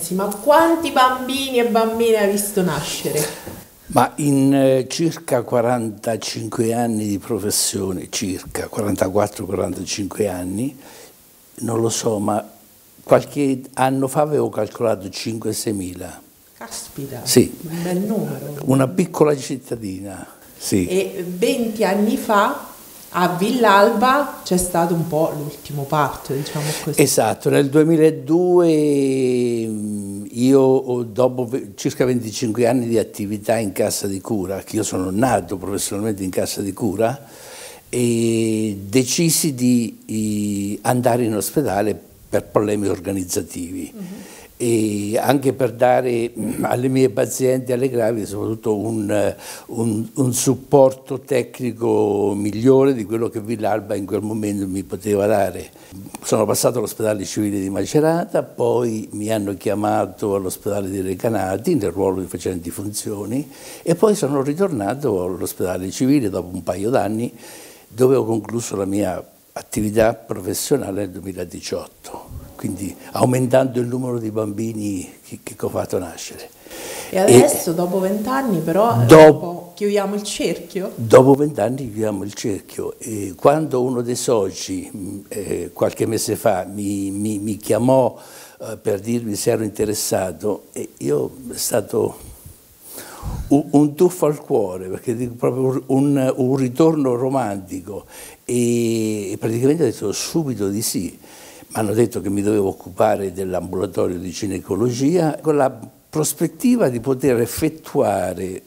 Renzi, ma quanti bambini e bambine hai visto nascere? Ma in circa 45 anni di professione, circa 44-45 anni, non lo so, ma qualche anno fa avevo calcolato 5-6 mila. Caspita, sì, un bel numero. Una piccola cittadina, sì. E 20 anni fa a Villalba c'è stato un po' l'ultimo parto, diciamo così. Esatto, nel 2002 io, dopo circa 25 anni di attività in casa di cura, che io sono nato professionalmente in casa di cura, e decisi di andare in ospedale per problemi organizzativi. E anche per dare alle mie pazienti, alle gravide, soprattutto un supporto tecnico migliore di quello che Villalba in quel momento mi poteva dare. Sono passato all'ospedale civile di Macerata, poi mi hanno chiamato all'ospedale di Recanati nel ruolo di facenti funzioni e poi sono ritornato all'ospedale civile dopo un paio d'anni, dove ho concluso la mia attività professionale nel 2018. Quindi aumentando il numero di bambini che ho fatto nascere. E adesso, dopo 20 anni, però, chiudiamo il cerchio? Dopo 20 anni chiudiamo il cerchio. E quando uno dei soci, qualche mese fa, mi chiamò per dirmi se ero interessato, e io è stato un tuffo al cuore, perché dico proprio un ritorno romantico, e praticamente ho detto subito di sì. Mi hanno detto che mi dovevo occupare dell'ambulatorio di ginecologia con la prospettiva di poter effettuare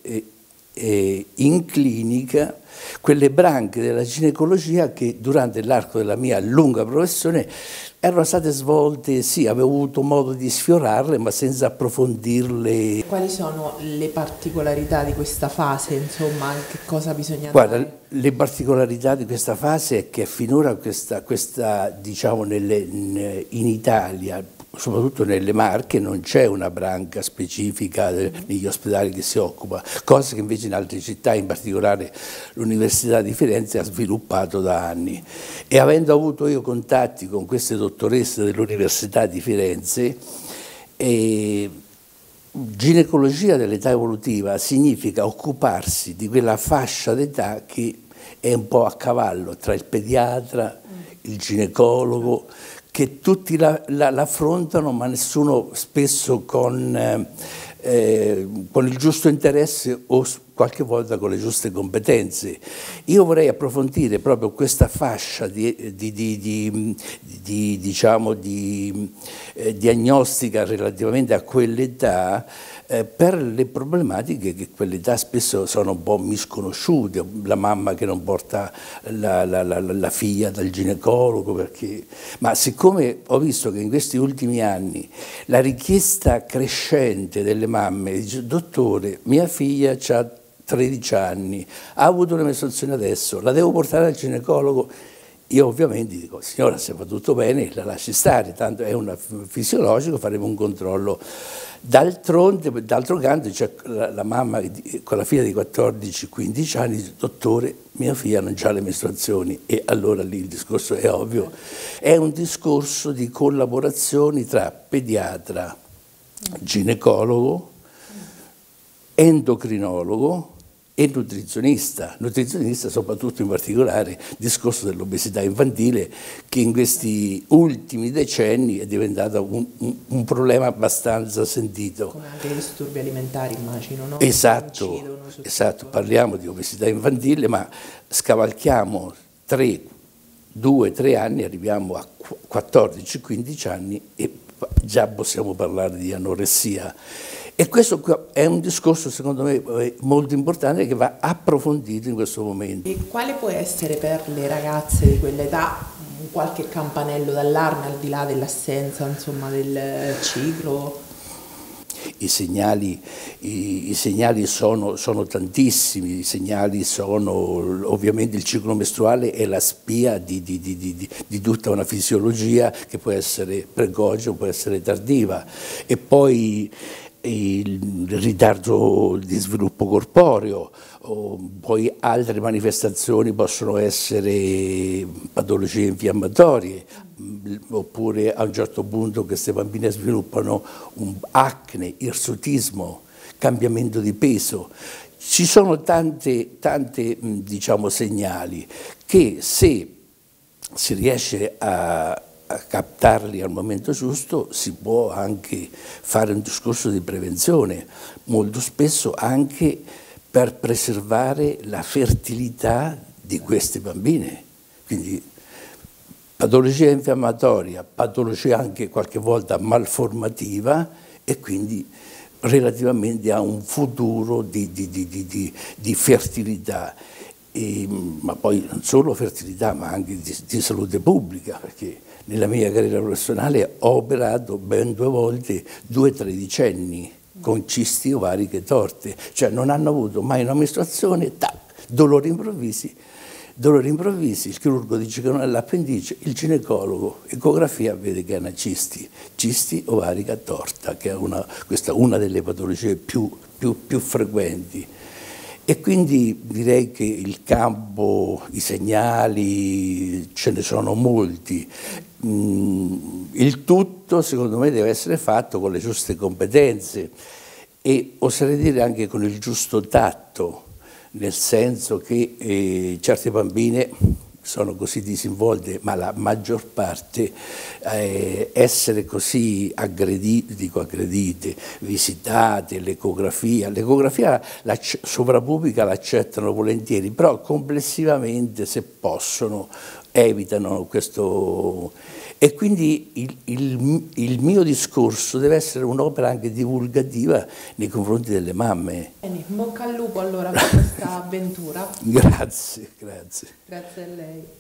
in clinica quelle branche della ginecologia che durante l'arco della mia lunga professione erano state svolte, sì, avevo avuto modo di sfiorarle, ma senza approfondirle. Quali sono le particolarità di questa fase, insomma, che cosa bisogna Guarda, dare? le particolarità di questa fase è che finora diciamo, in Italia, soprattutto nelle Marche, non c'è una branca specifica negli ospedali che si occupa, cosa che invece in altre città, in particolare l'Università di Firenze, ha sviluppato da anni. E avendo avuto io contatti con queste dottoresse dell'Università di Firenze, ginecologia dell'età evolutiva significa occuparsi di quella fascia d'età che è un po' a cavallo tra il pediatra, il ginecologo, che tutti l'affrontano, ma nessuno spesso con il giusto interesse o qualche volta con le giuste competenze. Io vorrei approfondire proprio questa fascia diciamo, diagnostica relativamente a quell'età, per le problematiche che quell'età spesso sono un po' misconosciute, la mamma che non porta la figlia dal ginecologo, ma siccome ho visto che in questi ultimi anni la richiesta crescente delle mamme dice: dottore, mia figlia ha 13 anni, ha avuto una mestruazione adesso, la devo portare al ginecologo. Io ovviamente dico: signora, se va tutto bene la lasci stare, tanto è fisiologico, faremo un controllo. D'altro canto c'è la mamma con la figlia di 14-15 anni dice: dottore, mia figlia non ha le mestruazioni. E allora lì il discorso è ovvio, è un discorso di collaborazioni tra pediatra, ginecologo, endocrinologo e nutrizionista soprattutto, in particolare il discorso dell'obesità infantile, che in questi ultimi decenni è diventato un problema abbastanza sentito. Come anche i disturbi alimentari, immagino, no? Esatto, parliamo di obesità infantile, ma scavalchiamo 2-3 anni, arriviamo a 14-15 anni e già possiamo parlare di anoressia. E questo è un discorso, secondo me, molto importante, che va approfondito in questo momento. E quale può essere per le ragazze di quell'età qualche campanello d'allarme, al di là dell'assenza, insomma, del ciclo? I segnali sono tantissimi. I segnali sono, ovviamente, il ciclo mestruale è la spia di tutta una fisiologia che può essere precoce o può essere tardiva, e poi il ritardo di sviluppo corporeo, poi altre manifestazioni possono essere patologie infiammatorie, oppure a un certo punto queste bambine sviluppano un acne, irsutismo, cambiamento di peso. Ci sono tante diciamo, segnali che, se si riesce a captarli al momento giusto, si può anche fare un discorso di prevenzione, molto spesso anche per preservare la fertilità di queste bambine. Quindi patologia infiammatoria, patologia anche qualche volta malformativa, e quindi relativamente a un futuro di fertilità. Ma poi non solo fertilità, ma anche di salute pubblica, perché nella mia carriera professionale ho operato ben 2 volte 2 tredicenni con cisti ovariche torte, cioè non hanno avuto mai una mestruazione, dolori improvvisi, il chirurgo dice che non è l'appendice, il ginecologo, ecografia, vede che è una cisti ovarica torta, che è questa è una delle patologie più frequenti. E quindi direi che il campo, i segnali, ce ne sono molti. Il tutto, secondo me, deve essere fatto con le giuste competenze e, oserei dire, anche con il giusto tatto, nel senso che certe bambine sono così disinvolte, ma la maggior parte essere così aggredite, visitate, l'ecografia la sovrapubblica l'accettano volentieri, però complessivamente, se possono, evitano questo. E quindi il mio discorso deve essere un'opera anche divulgativa nei confronti delle mamme. Bene, in bocca al lupo allora per questa avventura. Grazie, grazie. Grazie a lei.